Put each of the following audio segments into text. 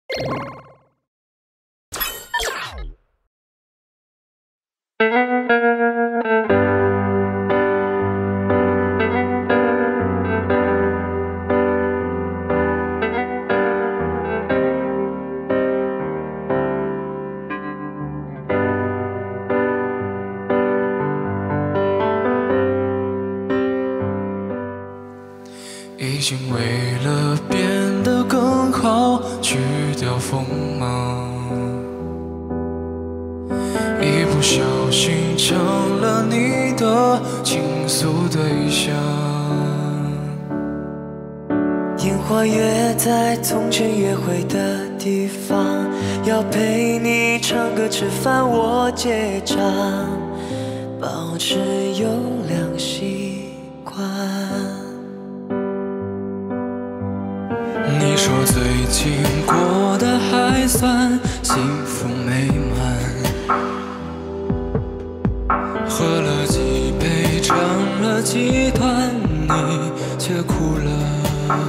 已经为了变得更好，去掉锋芒，一不小心成了你的倾诉对象。 烟花约在从前约会的地方，要陪你唱歌吃饭，我结账，保持优良习惯。 你说最近过得还算幸福美满，喝了几杯，尝了几段，你却哭了。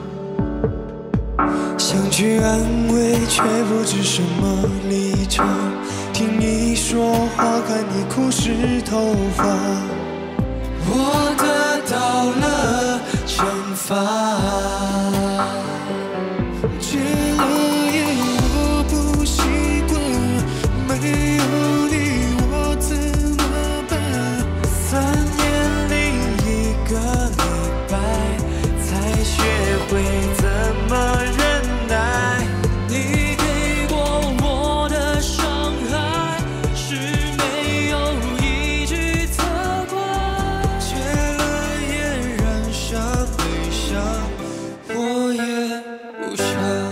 想去安慰，却不知什么立场。听你说话，看你哭湿头发， 我得到了惩罚。 戒了烟，我不习惯，没有你我怎么办？3年零1个礼拜，才学会怎么忍耐。 你给过我的伤害，是没有一句责怪。 戒了烟，染上悲伤， 我也不想。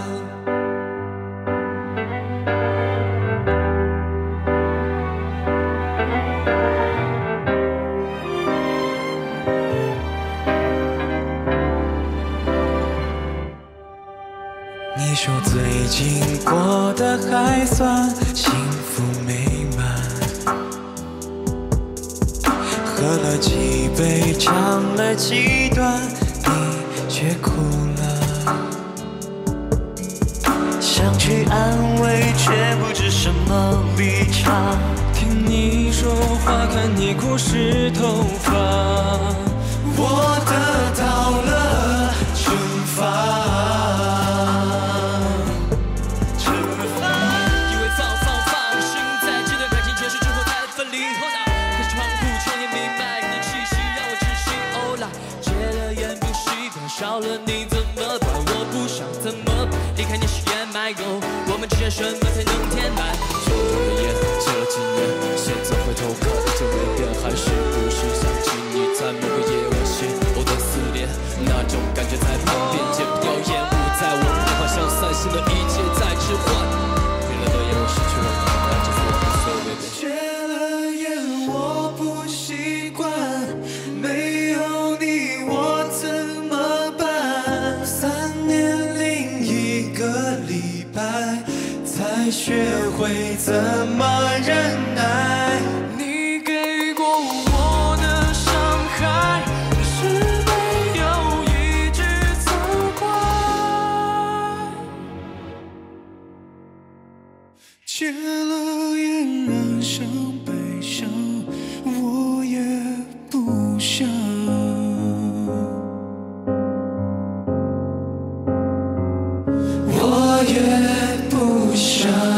你说最近过得还算幸福美满，喝了几杯，唱了几段，你却哭了。想去安慰，却不知什么立场。 听你说话，看你哭湿头发， 我得到了惩罚。 以为早放心，在这段感情结束之后才分离。后来开始窗户抽烟，明白你的气息让我窒息。哦啦，戒了烟不习惯，少了你怎么办？我不想怎么办？离开你是掩埋够，我们之间什么才能填满？抽的烟戒了几年，现在回头看已经没变，还是不是想起你在某个夜晚邂逅的撕裂？那种感觉在旁边，戒不掉烟雾，在我无法想散心的一切在置换。没了的烟，我失去了你，那就说无所谓呗。 戒了烟，我不习惯，没有你我怎么办？3年零1个礼拜，才学会怎么忍耐。 你给过我的伤害，是没有一句责怪。 戒了烟，染上悲伤，我也不想。我也不想。